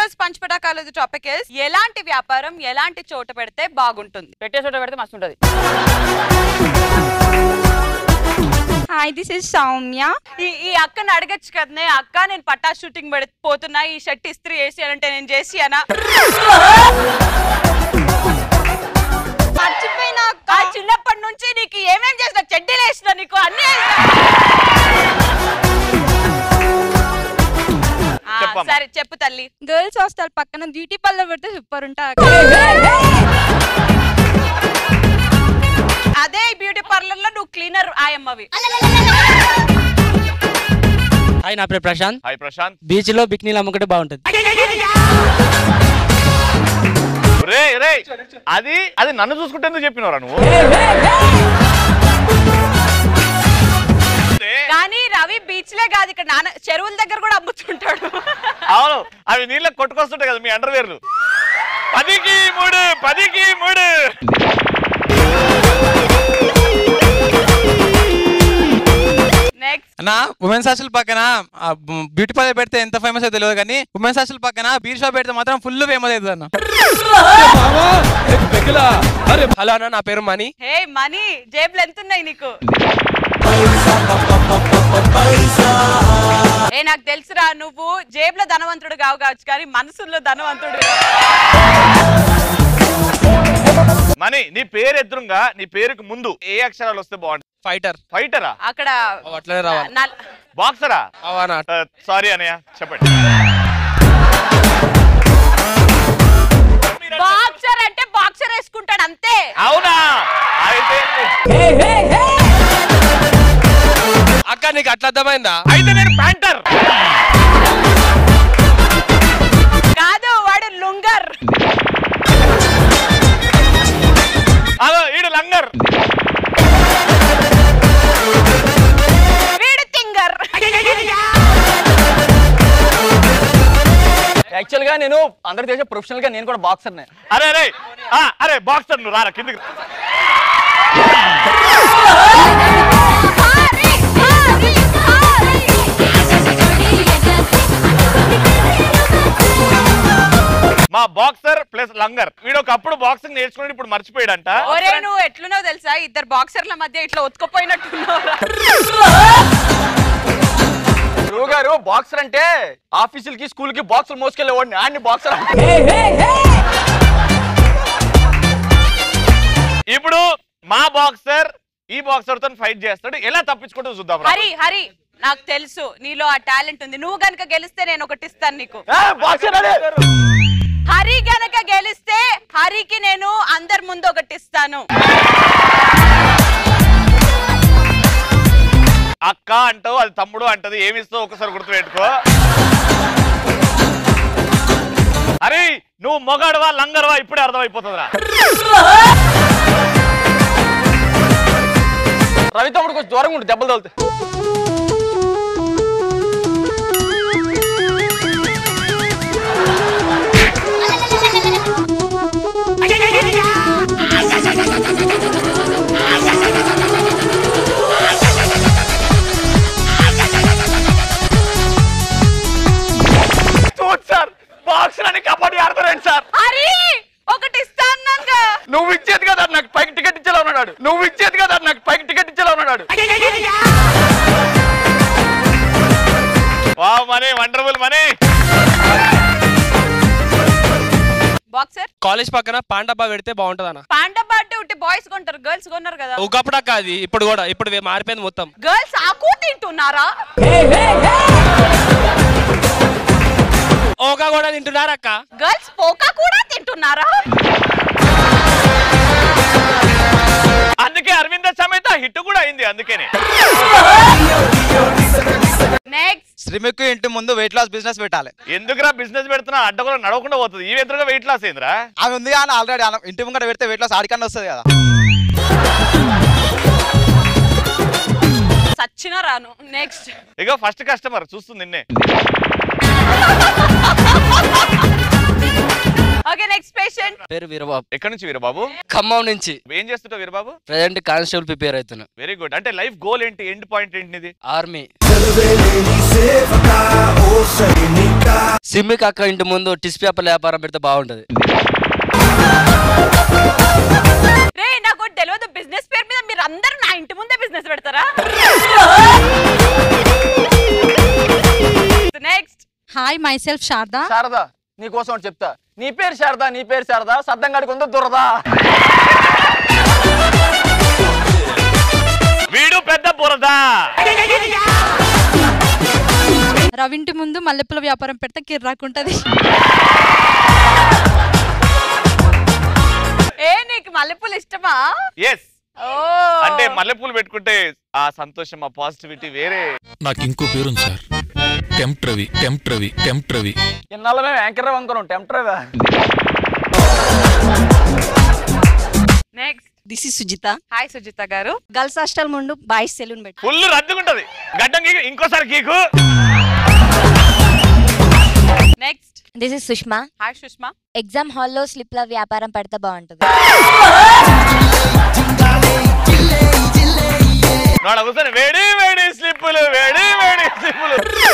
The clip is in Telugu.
రోజు పంచ్ పటాకాల టాపిక్ ఇస్ ఎలాంటి వ్యాపారం ఎలాంటి చోట పెడితే బాగుంటుంది. పెట్టే చోట పెడితే మస్తు ఉంటది. Hi this is Soumya. ఈ అక్కని అడగచ్చు కదనే, అక్క నేను పటా షూటింగ్ పోతున్నా, ఈ షర్ట్ ఇస్త్రీ వేసి అంటే నేను చేసి అనా మర్చిపోయినా అక్క. చిన్నప్పటి నుంచి నీకు ఏమేం చేసిన, చెడ్డీలు వేసిన నీకు అన్ని సరే చెప్పు తల్లి. గర్ల్స్ హాస్టల్ పక్కన బ్యూటీ పార్లర్ పెడితే సూపర్ ఉంటా. అదే బ్యూటీ పార్లర్ లో నువ్వు క్లీనర్ ఆయమ్మవి. హాయ్ నా పేరు ప్రశాంత్. హాయ్ ప్రశాంత్. బీచ్ లో బిక్నీలు అమ్ముకుంటే బాగుంటది. అది నన్ను చూసుకుంటే ఎందుకు చెప్పినవరా నువ్వు? కానీ రవి బీచ్ లే కాదు, ఇక్కడ నాన్న చెరువుల దగ్గర కూడా అమ్ముతుంటాడు. అవును, అవి నీళ్ళ కొట్టుకొస్తుంటాయి కదా మీ అండర్వేర్లు. 10కి 3 అన్నా ఉమెన్స్ హాస్టల్ పక్కన బ్యూటీ పార్లర్ పెడితే ఎంత ఫేమస్ అయితే తెలియదు, కానీ ఉమెన్స్ హాస్టల్ పక్కన బీర్ షాప్ పెడితే మాత్రం ఫుల్ ఫేమస్ అవుతుంది అన్న. హలో అన్న, నా పేరు మనీ. హే మనీ, జేబులు ఎంత ఉన్నాయి నీకు? ఏ నాకు తెలుసురా, నువ్వు జేబులో ధనవంతుడు కావచ్చు కానీ మనసుల్లో ధనవంతుడు. మనీ, నీ పేరు ఎదురుగా నీ పేరుకు ముందు ఏ అక్షరాలు వస్తే బాగుంటుంది? ఫైటర్. ఫైటరా? అక్కడ అట్లనే రావాలి. బాక్సరా? సారీ అనయ్య, చెప్పండి. బాక్సర్ అంటే బాక్సర్ వేసుకుంటాడు అంతే. అవునా? అయితే అక్క నీకు అట్లా అర్థమైందా? అయితే నేను ప్యాంటర్. కాదు, వాడు లుంగర్. అదో ఈడు లంగర్. వీడు తింగర్. యాక్చువల్ గా నేను అందరికి తెలిసే ప్రొఫెషనల్ గా నేను కూడా బాక్సర్ నే. అరే బాక్సర్ నువ్వు రారా కిందకి. మా బాక్సర్ ప్లస్ లంగర్. వీడు ఒకప్పుడు బాక్సింగ్ నేర్చుకుని ఇప్పుడు మర్చిపోయాడంట. ఒరే నువ్వు ఎట్లున్నావు తెలుసా, ఇద్దరు బాక్సర్ల మధ్య ఇట్లా ఒత్తుకుపోయినట్టున్నావు. గురువు గారు బాక్సర్ అంటే ఆఫీసులకి స్కూల్ కి బాక్సులు మోసుకెళ్ళేవాడిని, ఆడిని బాక్సర్. ఇప్పుడు మా బాక్సర్ ఈ బాక్సర్ తో ఫైట్ చేస్తాడు, ఎలా తప్పించుకుంటూ చూద్దాం. హరి నాకు తెలుసు నీలో ఆ టాలెంట్ ఉంది, నువ్వు గనక గెలిస్తే నేను ఒకటి ఇస్తాను నీకు. హరి గనక గెలిస్తే హరికి నేను అందరి ముందు ఒకటి ఇస్తాను. అక్క అంటావు, అది తమ్ముడు అంటది, ఏమిస్తావు ఒకసారి గుర్తుపెట్టుకో. అరే నువ్వు మొగాడువా లంగర్వా ఇప్పుడే అర్థమైపోతుందిరా. రవి తమ్ముడు కొంచెం దూరంగా ఉండి దెబ్బలు తగులుతాయి. సార్ బాక్సర్ అని కబడ్డీ ఆడతారండి సార్. హరి ఒకటి ఇస్తాను. నువ్వు ఇచ్చేది కదా నాకు పైకి టికెట్ ఇచ్చేలా ఉన్నాడు. నువ్వు ఇచ్చేది కదా నాకు పైకి టికెట్ ఇచ్చేలా ఉన్నాడు. Wow money, wonderful money. Boxer college పక్కన పాండబ్బా పెడితే బాగుంటది అన్న. పాండబ్బా అంటే ఉట్టి బాయ్స్ కొంటారు, గర్ల్స్ కొన్నారు కదా. ఒకప్పుడు అక్క అది, ఇప్పుడు కూడా ఇప్పుడు మారిపోయింది మొత్తం. గర్ల్స్ ఆకు తింటున్నారా? ఓకా కూడా తింటున్నారా అక్క? గర్ల్స్ పోకా కూడా తింటున్నారా? అందుకే అరవింద సమేత హిట్ కూడా అయింది. అందుకనే నెక్స్ట్ శ్రీముఖి ఇంటి ముందు వెయిట్ లాస్ బిజినెస్ పెట్టాలి. ఎందుకురా బిజినెస్ పెడుతున్నా? అడ్డ కూడా నడవకుండా పోతుంది. ఈ ఎదురుగా వెయిట్ లాస్ అయిందిరా. అవి ఉంది కానీ ఆల్రెడీ ఇంటి ముంగట పెడితే వెయిట్ లాస్ ఆడికన్నా వస్తుంది కదా. సచ్చిన రాను. నెక్స్ట్ ఇక ఫస్ట్ కస్టమర్ చూస్తుంది నిన్నే. Okay next patient. పేరు వీరబాబు. ఎక్కడి నుంచి వీరబాబు? ఖమ్మం నుంచి. ఏం చేస్తుంటావు వీరబాబు? ప్రెజెంట్ కానిస్టేబుల్ ప్రిపేర్ అవుతున్నా. Very good. అంటే లైఫ్ గోల్ ఏంటి, ఎండ్ పాయింట్ ఏంటి? ఆర్మీ. సిమ్మికి అక్క ఇంటి ముందు టిస్ పేపర్ వ్యాపారం పెడితే బాగుంటది. రే నాకు తెలియదు బిజినెస్ పేరు మీద మీరు అందరూ నా ఇంటి ముందే బిజినెస్ పెడతారా? నెక్స్ట్. హాయ్ మై సెల్ఫ్ శారదా. శారదా నీకోసం ఒకటి చెప్తా. నీ పేరు శారదా సద్దంగాడికి ఉందో దురదా. వీడు పెద్ద బురదా. రవింటి ముందు మల్లెపూల వ్యాపారం పెడితే కిర్రాకుంటది. నీకు మల్లెపూలు ఇష్టమా? ఎస్. అంటే మల్లెపూలు పెట్టుకుంటే ఆ సంతోషం ఆ పాజిటివిటీ వేరే. నాకు ఇంకో పేరుంది సార్, టెంప్ట్ రవి. ఇన్నాళ్ళు మేము యాంకర్ అనుకున్నాం, tempt Ravi. Next. This is Sujitha. Hi Sujitha గారు. గర్ల్స్ హాస్టల్ ముందు బాయ్స్ సెలూన్ పెట్టి ఫుల్ రద్దుకుంటది. గడ్డం గీకు ఇంకోసారి గీకు. Next. This is Sushma. Hi Sushma. Exam హాల్లో స్లిప్ల వ్యాపారం పెడితే బాగుంటుంది. కూర్చొని వేడి వేడి స్లిప్పులు.